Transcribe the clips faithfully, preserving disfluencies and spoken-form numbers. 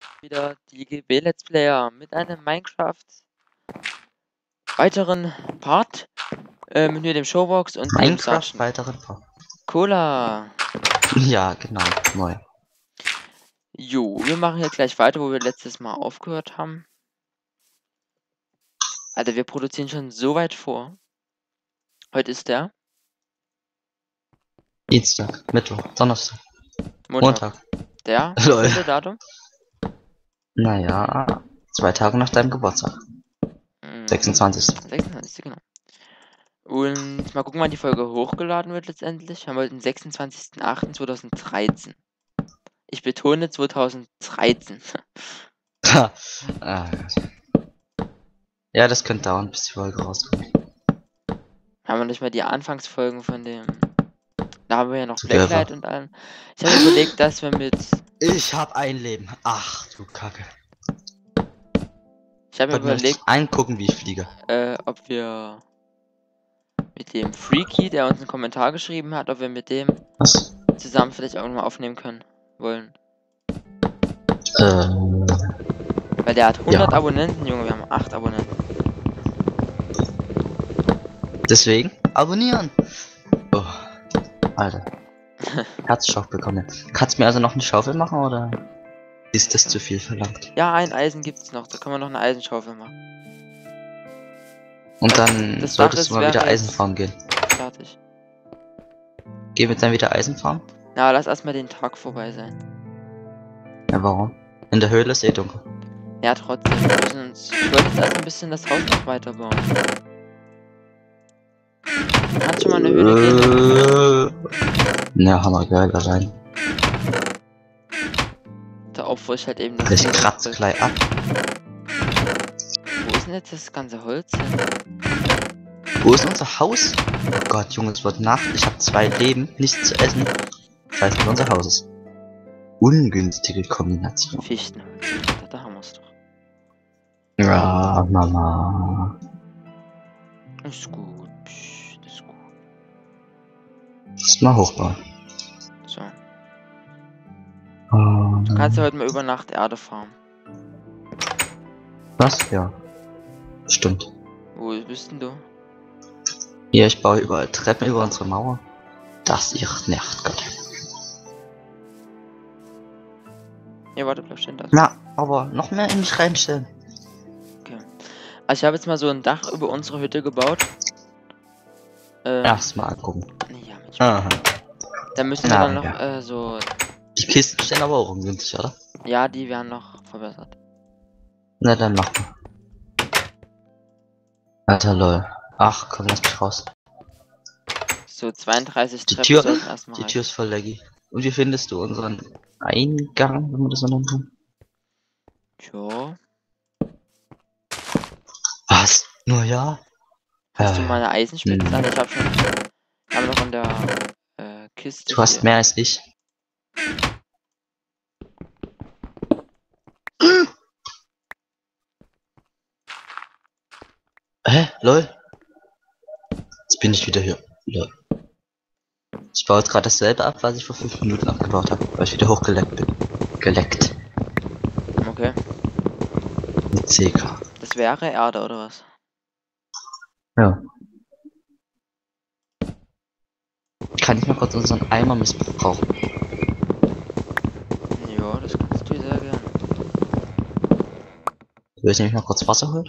Wieder die G B Let's Player mit einem Minecraft weiteren Part äh, mit nur dem Showbox und dem Minecraft Sergeant weiteren Part. Cola. Ja, genau, neu. Jo, wir machen jetzt gleich weiter, wo wir letztes Mal aufgehört haben. Alter, wir produzieren schon so weit vor. Heute ist der Dienstag, Mittwoch, Donnerstag, Montag. Montag. Der Lol. wievieltes Datum? Naja, zwei Tage nach deinem Geburtstag. Hm, sechsundzwanzigsten sechsundzwanzigsten genau. Und mal gucken, wann die Folge hochgeladen wird letztendlich. Haben wir heute den sechsundzwanzigsten achten zweitausenddreizehn. Ich betone zweitausenddreizehn. Ha. Ah, ja, das könnte dauern, bis die Folge rauskommt. Haben wir nicht mal die Anfangsfolgen von dem. Da haben wir ja noch Together. Blacklight und allem. Ich habe überlegt, dass wir mit. Ich hab ein Leben. Ach du Kacke. Ich habe mir Heute möchte ich überlegt, angucken, wie ich fliege. äh, ob wir mit dem Freaky, der uns einen Kommentar geschrieben hat, ob wir mit dem Was? zusammen vielleicht irgendwann mal aufnehmen können wollen. Ähm, Weil der hat hundert Ja. Abonnenten, Junge, wir haben acht Abonnenten. deswegen abonnieren. Oh, Alter. Herzschock bekommen. Kannst du mir also noch eine Schaufel machen oder ist das zu viel verlangt? Ja, ein Eisen gibt's noch, da können wir noch eine Eisenschaufel machen. Und dann Das Dach solltest ist- du mal wieder wäre jetzt- Eisenfarm gehen. Fertig. Gehen wir dann wieder Eisenfarm? Na, lass erstmal den Tag vorbei sein. Ja, warum? In der Höhle ist eh dunkel. Ja, trotzdem. Wir müssen uns. Ich wollte jetzt erst ein bisschen das Haus noch weiterbauen. Du kannst schon mal in eine Höhle gehen. Äh, Ja, hammergeil allein. Da opfer ich halt eben das. Ich Leben. kratze gleich ab. Wo ist denn jetzt das ganze Holz hin? Wo ist unser Haus? Oh Gott, Junge, es wird Nacht. Ich habe zwei Leben, nichts zu essen. Ich weiß nicht, wo unser Haus ist. Ungünstige Kombination. Fichtenholz. Da, da haben wir es doch. Ja, Mama. Ist gut. Psch, das ist gut. Lass mal hochbauen. So. Ähm, Du kannst ja heute mal über Nacht Erde farmen. Was? Ja. Stimmt. Wo bist denn du? Hier, ich baue überall Treppen über unsere Mauer. Das ihr nervt, Gott. Ja, warte, bleib stehen da. Na, aber noch mehr in mich reinstellen. Also ich habe jetzt mal so ein Dach über unsere Hütte gebaut. Ähm, Erstmal angucken. Ja, mit Aha. Da müssen wir Na, dann noch ja. äh, so. Die Kisten stehen aber auch ungünstig, oder? Ja, die werden noch verbessert. Na, dann mach mal. Alter, lol. Ach, komm, lass mich raus. So zweiunddreißig Die Treppen Tür, sollten erstmal die reichen. Tür ist voll laggy. Und wie findest du unseren Eingang, wenn man das so nennen kann? Jo. Was? Nur ja? Hast du Äh, mal eine Eisenspitze? hm. Also ich hab schon. Wir haben noch in der äh, Kiste. Du hast hier. mehr als ich. Hä? Lol. Jetzt bin ich wieder hier. Lol. Ich baue jetzt gerade dasselbe ab, was ich vor fünf Minuten abgebaut habe, weil ich wieder hochgeleckt bin. Geleckt. Okay. Mit C K. Das wäre Erde oder was? Ja. Kann ich mal kurz unseren Eimer missbrauchen? Ja, das kannst du sehr gerne. Will ich nämlich mal kurz Wasser holen?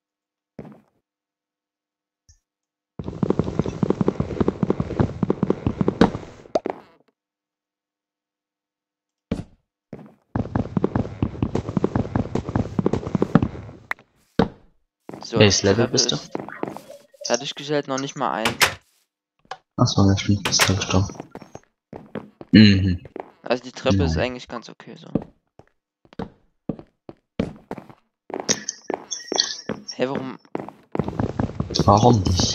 So, Welches die Level Treppe bist du? ist fertiggestellt, noch nicht mal ein. Achso, ja, stimmt, bist du gestorben. Mhm. Also die Treppe ist Nein. eigentlich ganz okay so. Hey, warum? Warum nicht?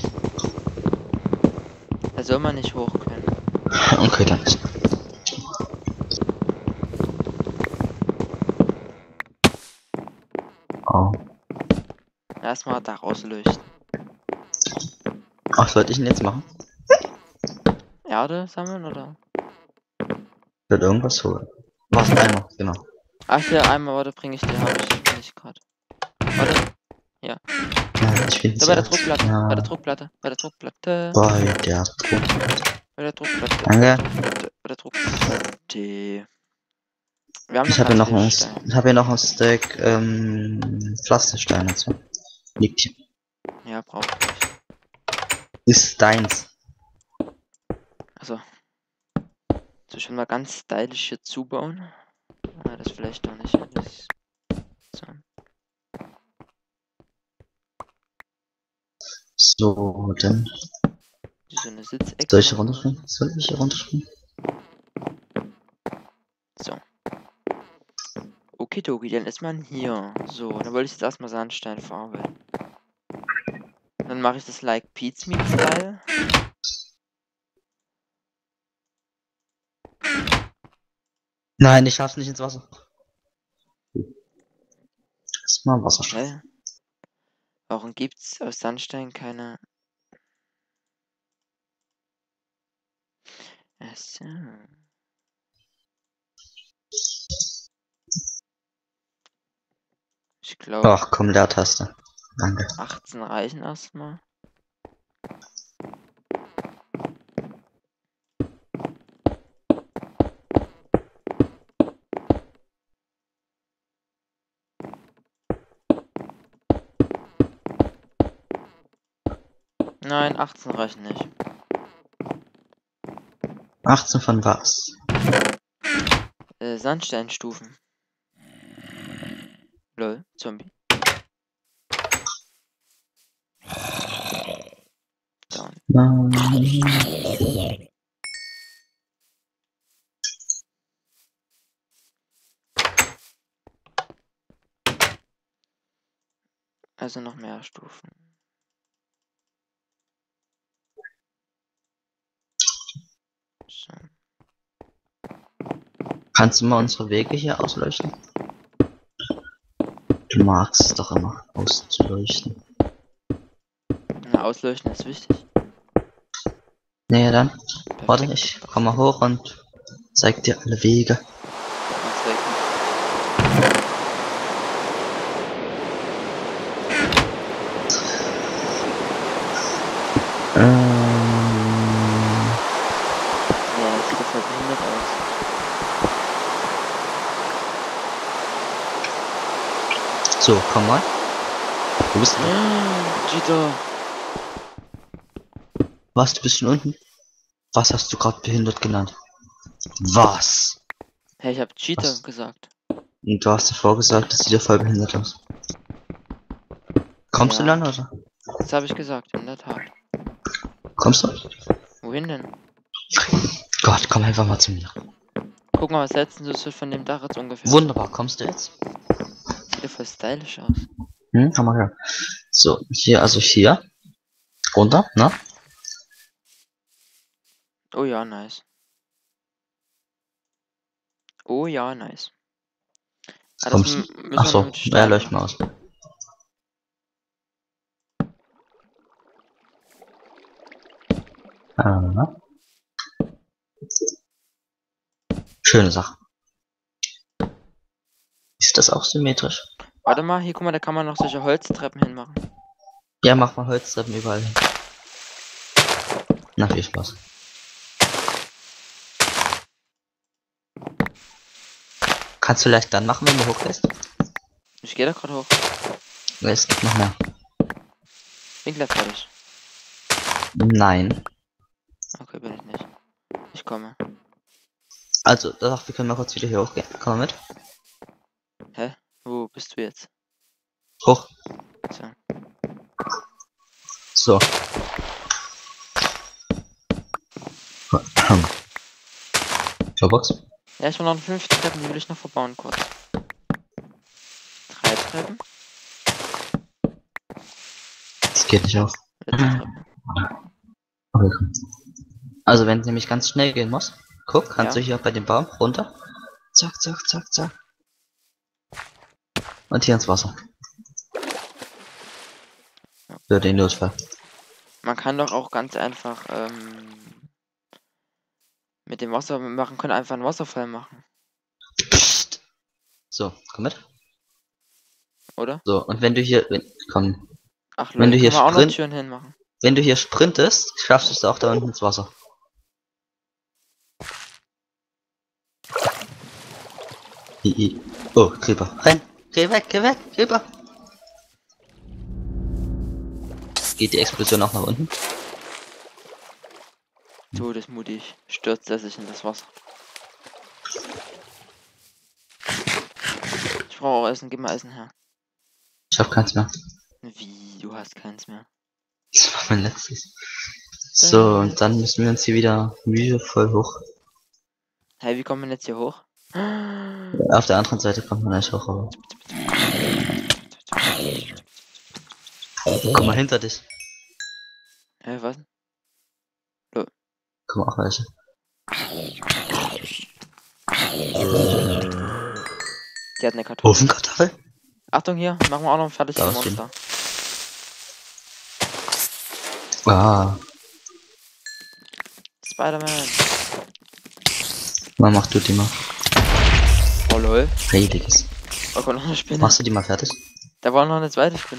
Da soll man nicht hoch können. Okay, dann ist. Oh. Erstmal Dach ausleuchten. Ach, was sollte ich denn jetzt machen? Erde sammeln oder? Ich will irgendwas holen. Was Eimer, genau. Ach, hier einmal, warte, bringe ich dir, habe ich, bin ich gerade. Warte, Ja, ich finde da es bei der jetzt. Druckplatte, bei Ja, der Druckplatte, bei der Druckplatte, bei der Druck. bei der Druckplatte, bei der Danke. Druckplatte, bei der Druckplatte. Wir haben Ich noch habe ganz hier noch viel ein, Stein. ich habe hier noch ein Stack ähm, Pflasterstein dazu. Liegt hier. Ja, brauche ich nicht. Ist deins. Also, soll ich schon mal ganz stylisch hier zubauen? Ah, das vielleicht doch nicht alles. So. So, dann Wie so eine Sitzecke. soll ich hier machen wir. runterspringen? Soll ich hier runterspringen? So. Okidoki, dann ist man hier. So, dann wollte ich jetzt erstmal Sandstein verarbeiten. Dann mache ich das like Pete's Meat Style. Nein, ich schaff's nicht ins Wasser. Erstmal Wasser schaffen. Hä? Warum gibt's aus Sandstein keine. Achso. Ich glaube, Ach komm, Leertaste. Danke. achtzehn reichen erstmal. Nein, achtzehn reichen nicht. achtzehn von was? Äh, Sandsteinstufen. Lol, Zombie. Down. Nein. Also noch mehr Stufen. So. Kannst du mal unsere Wege hier ausleuchten? Du magst es doch immer, auszuleuchten. Na, ausleuchten ist wichtig. Nee, dann. Perfekt. Warte, ich komm mal hoch und zeig dir alle Wege. Mal zeigen. Ähm, Ja, das sieht doch voll behindert aus. so, komm mal. Wo bist du? Cheater. Was, du bist schon unten? Was hast du gerade behindert genannt? Was? Hey, ich hab Cheater Was? gesagt. Und du hast davor gesagt, das sieht ja voll behindert aus. Kommst Ja. du dann, oder? Das habe ich gesagt, in der Tat. Kommst du? Wohin denn? Gott, komm einfach mal zu mir. Guck mal, was letzten du so von dem Dach jetzt ungefähr. Wunderbar, kommst du jetzt? Sieht ja voll stylisch aus. Hm, komm mal her. So, hier, also hier. Runter, ne? Oh ja, nice. Oh ja, nice. Ah, das Kommst m- du? müssen wir Achso, mit ja, Stein leucht machen. mal aus. Aha. Schöne Sache. Ist das auch symmetrisch? Warte mal, hier guck mal, da kann man noch solche Holztreppen hinmachen. Ja, mach mal Holztreppen überall hin. Na, viel Spaß. Kannst du vielleicht dann machen, wenn du hochgehst? Ich gehe da gerade hoch. Ja, es gibt noch mehr. Bin gleich fertig. Nein. Okay, bin ich nicht. Ich komme. Also, doch, wir können mal kurz wieder hier hochgehen. Komm mal mit. Hä? Wo bist du jetzt? Hoch. So. So. Showbox. Ja, ich will noch fünf Treppen, die will ich noch verbauen kurz. Drei Treppen. Das geht nicht auf. Letzte Treppe. Okay, komm. Also, wenn es nämlich ganz schnell gehen muss, guck, kannst Ja. du hier bei dem Baum runter. Zack, zack, zack, zack. Und hier ins Wasser. Für den Notfall. Man kann doch auch ganz einfach ähm, mit dem Wasser machen können, einfach einen Wasserfall machen. Psst. So, komm mit. Oder? So, und wenn du hier, wenn, komm, Ach wenn du Leute, hier können wir auch noch sprint, Türen hinmachen. wenn du hier sprintest, schaffst du es auch da unten ins Wasser. I, I. Oh, Creeper. Renn! Geh weg, geh weg, Creeper! Geht die Explosion auch nach unten? Todesmutig stürzt er sich in das Wasser. Ich brauche auch Essen, gib mal Essen her. Ich hab keins mehr. Wie, du hast keins mehr. Das war mein letztes. So, und dann müssen wir uns hier wieder mühevoll hoch. Hey, wie kommt man jetzt hier hoch? Auf der anderen Seite kommt man nicht hoch, aber. Guck mal hinter dich. Hä, was? Guck mal, auch welche. Die hat eine Kartoffel. Ofenkartoffel? Achtung hier, machen wir auch noch fertig Da das ist Monster. Ah, Spider-Man. mal mach du die mal. Oh lol. Heiliges. Oh, kommt noch eine Spinne. Machst du die mal fertig? Da war noch eine zweite Spinne.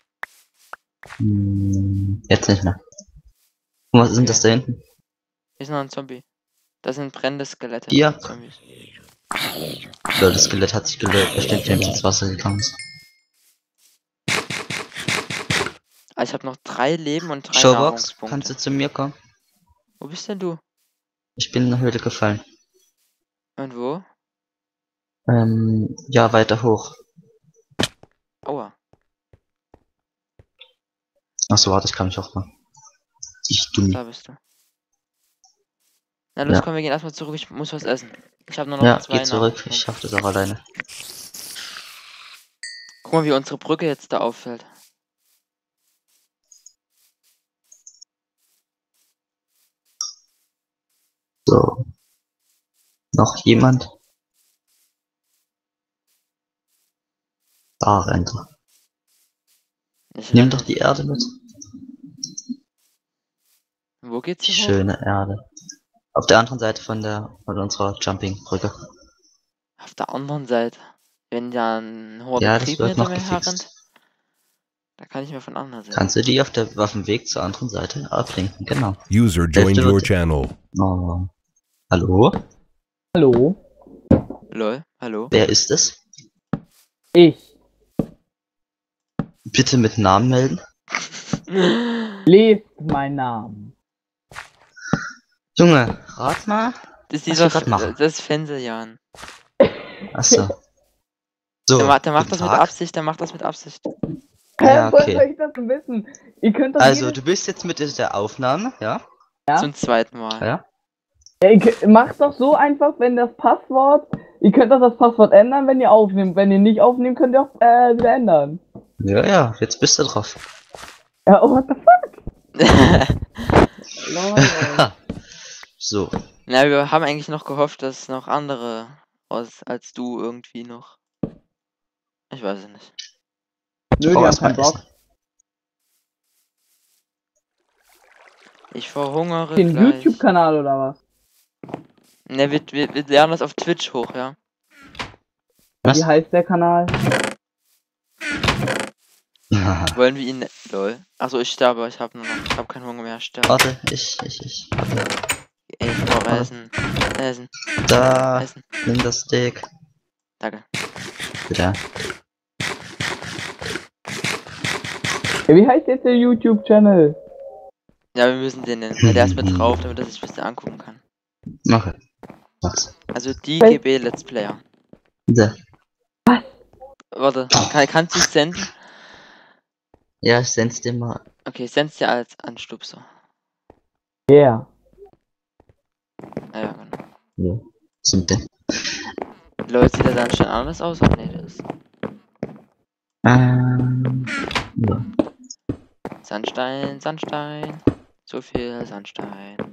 Hm, jetzt nicht mehr. Und was sind das da hinten? Hier ist noch ein Zombie. Das sind brennende Skelette. Ja. Zombies. So, das Skelett hat sich gelöst, bestimmt, wenn es ins Wasser gegangen ist. Ah, ich habe noch drei Leben und drei Showbox, Nahrungspunkte. kannst du zu mir kommen? Wo bist denn du? Ich bin in der Höhle gefallen. Und wo? Ähm, ja, weiter hoch. Aua. Achso, warte, ich kann mich auch mal. Ich dumm. Da bist du. Na los, Ja. komm, wir gehen erstmal zurück. Ich muss was essen. Ich habe nur noch Ja, zwei geh zurück. Nahrungspunkte. Ich schaff das auch alleine. Guck mal, wie unsere Brücke jetzt da auffällt. So. Noch jemand? Da rennt er. Ich Nimm renn doch nicht. die Erde mit. Wo geht's Die hier hoch? schöne Erde. Auf der anderen Seite von der von unserer Jumping-Brücke. Auf der anderen Seite. Wenn da ein Horde Ja, das Creeper wird hinter noch mir herrennt, gefixt. da kann ich mir von anderen Seite. Kannst du die auf, der, auf dem Weg zur anderen Seite ablenken? Genau. User joined Hälfte your wird- channel. Oh. Hallo? Hallo? Lol, hallo? Wer ist es? Ich. Bitte mit Namen melden. Lest meinen Namen. Junge, rat mal. Das ist Was dieser wir grad F- machen. das ist Fenseljan. Achso. So, Der, ma der macht guten das mit Tag. Absicht, der macht das mit Absicht. Ja, Hä, woher okay. soll ich das denn wissen? Ihr könnt das Also, jedes- du bist jetzt mit der Aufnahme, ja? Ja? Zum zweiten Mal. Ja. Ja, ihr könnt- macht doch so einfach, wenn das Passwort. Ihr könnt doch das Passwort ändern, wenn ihr aufnehmt. Wenn ihr nicht aufnehmt, könnt ihr auch äh, wieder ändern. Ja, ja, jetzt bist du drauf. Ja, oh, what the fuck? Lol. So, Na, wir haben eigentlich noch gehofft, dass noch andere aus als du irgendwie noch. Ich weiß es nicht. Nö, brauch die haben erst mal keinen Bock. Essen. Ich verhungere Den gleich. YouTube-Kanal oder was? Ne, wir, wir, wir lernen das auf Twitch hoch, ja. Was? Wie heißt der Kanal? Wollen wir ihn. Lol. Achso, ich sterbe, ich habe nur noch. Ich habe keinen Hunger mehr. Ich sterbe. Warte, ich, ich, ich. Ey, ich brauche Warte. Essen. Essen. Da, Essen. nimm das Steak. Danke. Bitte. Ja, wie heißt jetzt der YouTube-Channel? Ja, wir müssen den nennen, weil der ist mit drauf, damit er sich ein bisschen angucken kann. Okay. Was? Also die G B Let's Player. Da. Warte, kann, kannst du senden? Ja, ich send's dir mal. Okay, send's dir als Anstupser. Yeah. Ja, ja, genau. Ja. Sind denn? Leute, sieht der dann schon anders aus? Oder nee, das ist Ähm. Ja. Sandstein, Sandstein. So viel Sandstein.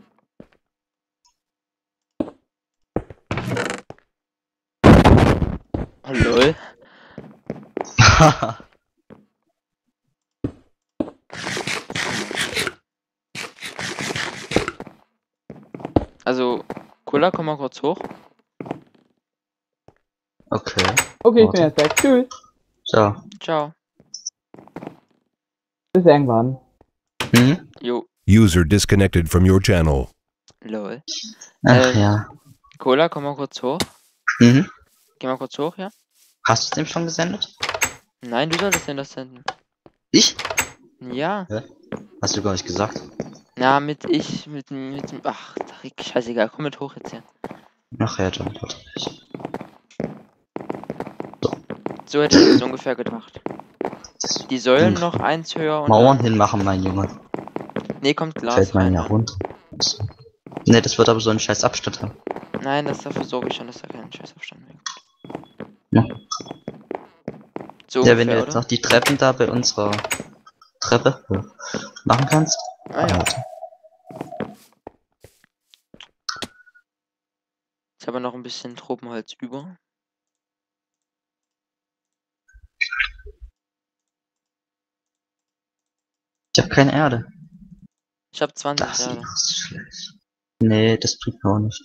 Oh, lol. Also, Cola, komm mal kurz hoch. Okay. Okay, ich Warte. bin jetzt weg. Tschüss. So. Ciao. Bis irgendwann. Hm? Jo. User disconnected from your channel. Lol. Ach Ähm. ja. Cola, komm mal kurz hoch. Mhm. Geh mal kurz hoch, ja? Hast du dem schon gesendet? Nein, du solltest denn das senden. Ich? Ja. Hast du gar nicht gesagt. Na, mit ich, mit, mit, mit ach, Rick, scheißegal, komm mit hoch jetzt hier. Ach ja, dann warte. So hätte ich das ungefähr gedacht. Die Säulen noch eins höher und Mauern dann, hinmachen, mein Junge. nee, kommt Glas Fällt man rein. ja Ne? runter. Ne, das wird aber so einen scheiß Abstand haben. Nein, das dafür sorge ich schon, dass da kein Scheißabstand mehr gibt. Ja. So Ja, wenn du ungefähr, jetzt oder? noch die Treppen da bei unserer Treppe ja, machen kannst. Ah ja. Warte. Ich habe noch ein bisschen Tropenholz über. Ich hab keine Erde. Ich habe zwanzig Das Erde. ist schlecht. Nee, das bringt mir auch nicht.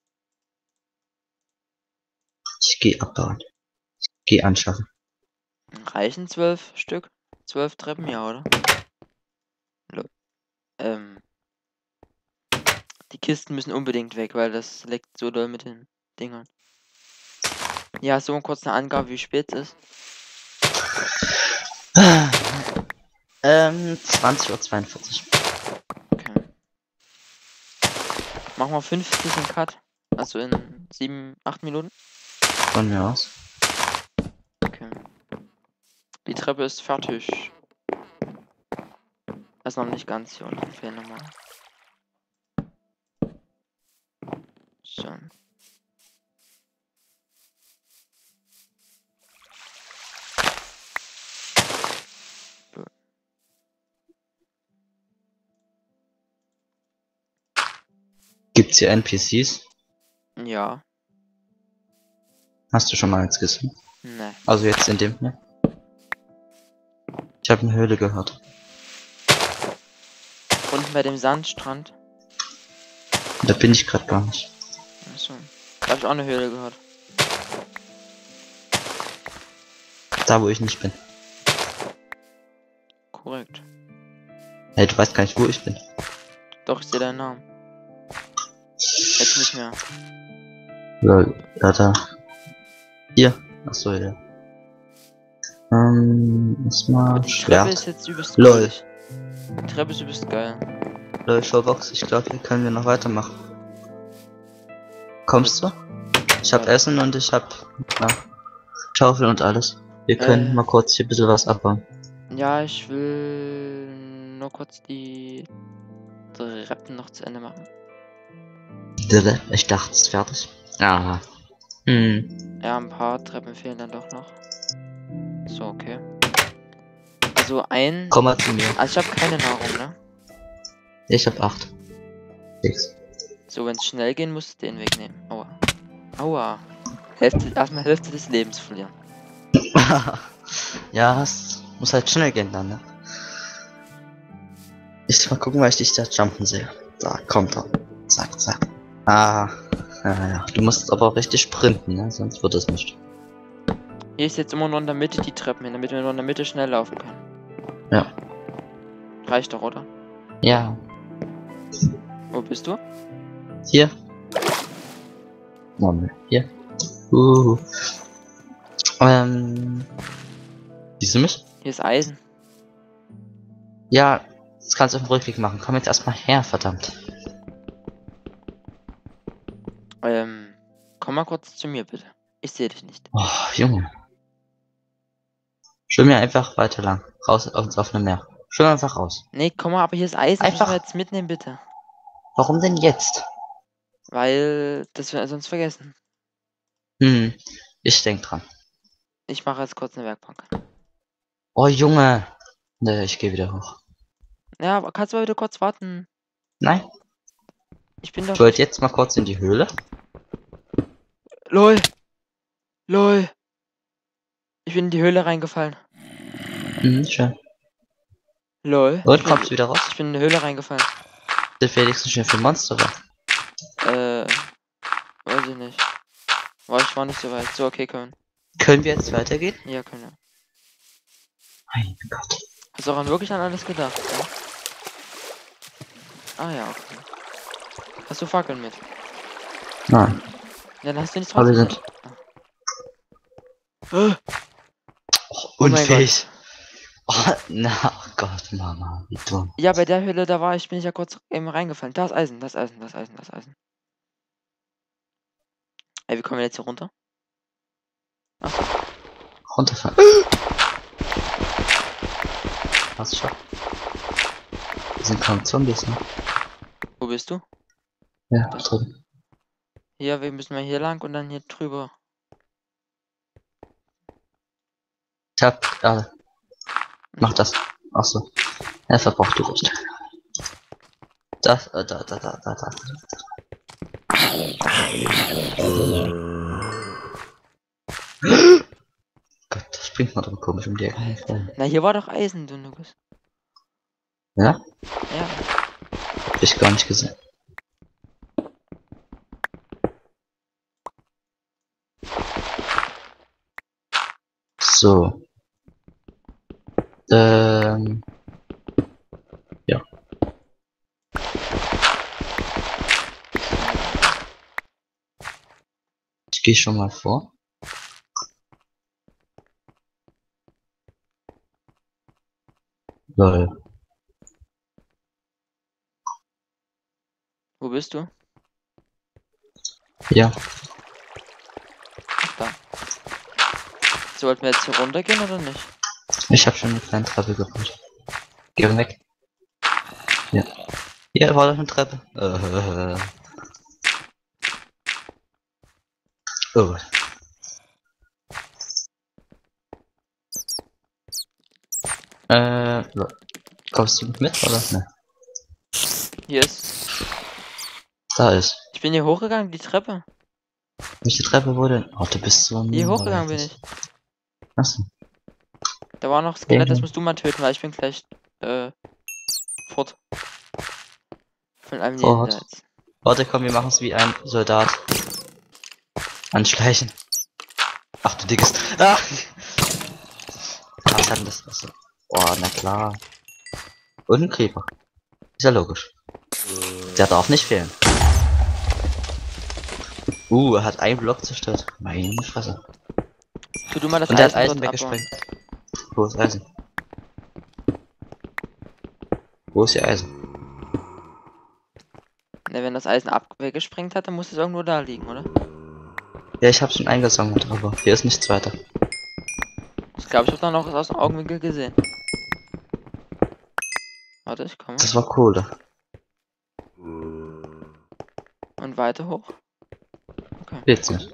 Ich geh abbauen. Ich geh anschaffen. Reichen zwölf Stück? Zwölf Treppen, ja, oder? Lo- Ähm. Die Kisten müssen unbedingt weg, weil das leckt so doll mit den Dingern. Ja, so kurz eine Angabe, wie spät es ist. Ähm, zwanzig Uhr zweiundvierzig. Okay. Machen wir fünfzig in Cut. Also in sieben, acht Minuten. Von mir aus. Okay. Die Treppe ist fertig. Das ist noch nicht ganz hier unten. Fehlen nochmal. So. Gibt's hier N P Cs? Ja. Hast du schon mal eins gesehen? Ne. Also jetzt in dem hier? Ich habe eine Höhle gehört. Unten bei dem Sandstrand. Da bin ich gerade gar nicht. Achso. Da habe ich auch eine Höhle gehört. Da wo ich nicht bin. Korrekt. Hey, du weißt gar nicht, wo ich bin. Doch, ich sehe deinen Namen. Jetzt nicht mehr. Lol, ja, da. Hier. Achso, ja. Ähm, Aber erstmal die Treppe ist Schwert. jetzt übelst Lol. geil. Die Treppe ist übelst geil. Lol, Showbox, ich glaube, hier können wir noch weitermachen. Kommst du? Ich hab Ja. Essen und ich hab ja, Schaufel und alles. Wir können Äh. mal kurz hier ein bisschen was abbauen. Ja, ich will nur kurz die Treppen noch zu Ende machen. Ich dachte, es ist fertig. Ah. Hm. Ja, ein paar Treppen fehlen dann doch noch. So, okay. Also ein... Komm mal zu mir. Also ich habe keine Nahrung, ne? Ich hab acht. Sechs. So, wenn es schnell gehen muss, den wegnehmen. Aua. Aua. Hälfte, erstmal Hälfte des Lebens verlieren. Ja, es muss halt schnell gehen dann, ne? Ich mal gucken, weil ich dich da jumpen sehe. Da, kommt er. Zack, zack. Ah. Ja, ja. Du musst aber auch richtig sprinten, ne? Sonst wird es nicht. Hier ist jetzt immer nur in der Mitte die Treppen hin, damit wir nur in der Mitte schnell laufen können. Ja. Reicht doch, oder? Ja. Wo bist du? Hier. Moment. Hier. Uh. Ähm. Siehst du mich? Hier ist Eisen. Ja, das kannst du auf dem Rückweg machen. Komm jetzt erstmal her, verdammt. Ähm, komm mal kurz zu mir, bitte. Ich sehe dich nicht. Oh, Junge. Schwimm mir einfach weiter lang. Raus auf ins offene Meer. Schwimm einfach raus. Nee, komm mal, aber hier ist Eisen. Das müssen Einfach- wir jetzt mitnehmen, bitte. Warum denn jetzt? Weil, das wir sonst vergessen. Hm, ich denk dran. Ich mache jetzt kurz eine Werkbank. Oh, Junge. Ne, ich gehe wieder hoch. Ja, aber kannst du mal wieder kurz warten? Nein, Ich bin doch... ich wollte jetzt mal kurz in die Höhle. LOL! LOL! Ich bin in die Höhle reingefallen. Mhm, schön. LOL. Und Ich bin, kommst du wieder raus? ich bin in die Höhle reingefallen. Der wenigstens schon für Monster war. Äh... Weiß ich nicht. War ich war nicht so weit. So, okay, können. Können wir jetzt weitergehen? Ja, können wir. Mein Gott. Hast du auch an wirklich an alles gedacht, ja? Ah ja, okay. Hast du Fackeln mit? Nein. Ja, dann hast du nichts Aber wir trotzdem. sind Ah. oh, Oh mein unfähig. Oh, na, oh Gott, Mama, wie dumm. Ja, bei der Höhle, da war ich, bin ich ja kurz eben reingefallen. Da ist Eisen, das Eisen, das Eisen, das Eisen. Ey, wie kommen wir jetzt hier runter? Achso. Runterfallen. Hast schon. Wir sind kaum Zombies, ne? Wo bist du? Ja, da drüben. Hier, wir müssen mal hier lang und dann hier drüber. Ich hab gerade. Mach das. Ach so. Er verbraucht die Rüstung. Das, äh, da, da, da, da, da. Gott, das springt man doch komisch um die Ecke. Na, hier war doch Eisen, du Nukus. Ja? Ja. Hab ich gar nicht gesehen. So. Ähm. Ja. Ich gehe schon mal vor. Lol. Wo bist du? Ja. Ach, da. Sollten wir jetzt hier runtergehen oder nicht? Ich habe schon eine kleine Treppe gebaut. Geh weg. Ja. Hier war doch eine Treppe. Äh. Oh. Äh. So. Kommst du mit oder? Ne. Hier ist. Da ist. Ich bin hier hochgegangen, die Treppe. Welche Treppe wurde? Oh, du bist so. Hier hochgegangen bin ich. Achso. Da war noch Skelett, das Mhm. musst du mal töten, weil ich bin gleich äh, fort. Von einem Fort. Jenseits. Warte, komm, wir machen es wie ein Soldat. Anschleichen. Ach du dickes. Ah! Was hat denn das? Achso. Oh, na klar. Und ein Creeper. Ist ja logisch. Der darf nicht fehlen. Uh, er hat einen Block zerstört. Meine Fresse. Tu du mal das Und er hat Eisen, Eisen dort abbauen. weggesprengt. Wo ist Eisen? Wo ist hier Eisen? Ne, wenn das Eisen ab weggesprengt hat, dann muss es irgendwo da liegen, oder? Ja, ich hab's schon eingesammelt, aber hier ist nichts weiter. Ich glaube, ich habe da noch was aus dem Augenwinkel gesehen. Warte, ich komme. Das war Kohle. Und weiter hoch. Okay. Geht's nicht.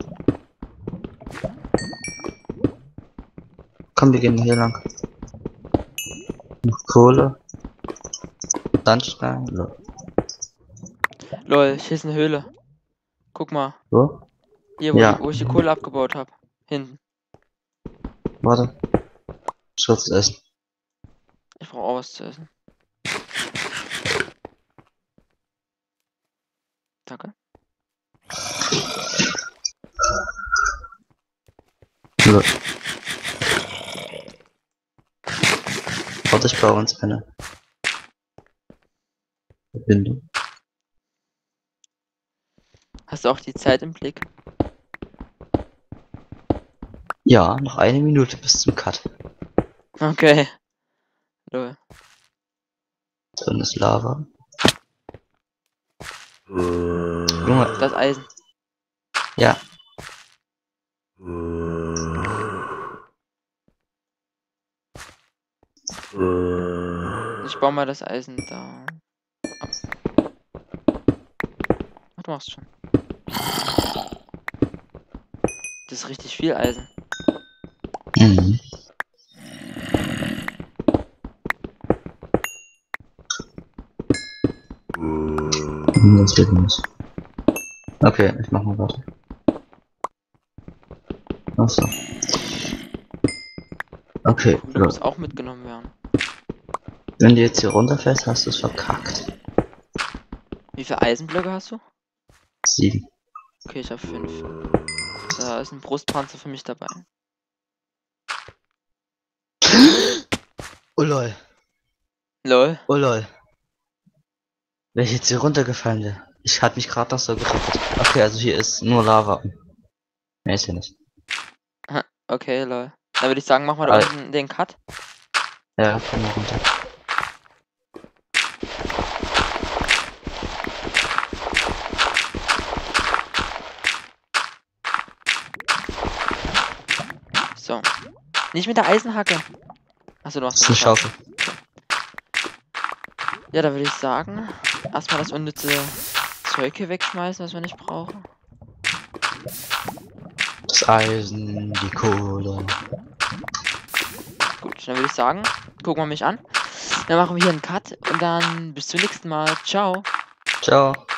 Komm, wir gehen hier lang. Noch Kohle. Sandstein. So. Lol, hier ist eine Höhle. Guck mal. So. Hier, wo, Ja. die, wo ich die Kohle abgebaut habe. Hinten. Warte. Schutz essen. Ich brauche auch was zu essen. Danke. So. Warte, ich baue uns eine Verbindung. Hast du auch die Zeit im Blick? Ja, noch eine Minute bis zum Cut. Okay. Lol. Drin ist Lava. Junge, Das Eisen. ja. Ich baue mal das Eisen da ab. Ach, du machst schon. Das ist richtig viel Eisen. Mhm. Das geht nicht. Okay, ich mach mal weiter. Achso. Okay, Du so. musst auch mitgenommen werden. Wenn du jetzt hier runterfällst, hast du es verkackt. Wie viele Eisenblöcke hast du? Sieben. Okay, ich habe fünf. Da ist ein Brustpanzer für mich dabei. Oh lol. Lol. Oh lol. Wäre ich jetzt hier runtergefallen wäre. Ich hatte mich gerade noch so gerettet. Okay, also hier ist nur Lava. Ne, ist ja nicht. Okay, lol. Dann würde ich sagen, machen wir da Al- unten den Cut. Ja, komm mal runter. So. Nicht mit der Eisenhacke. Achso, du Das machst ist eine Schaufel. Ja, da würde ich sagen, erstmal das unnütze Zeug hier wegschmeißen, was wir nicht brauchen. Das Eisen, die Kohle. Gut, dann würde ich sagen, gucken wir mich an. Dann machen wir hier einen Cut und dann bis zum nächsten Mal. Ciao. Ciao.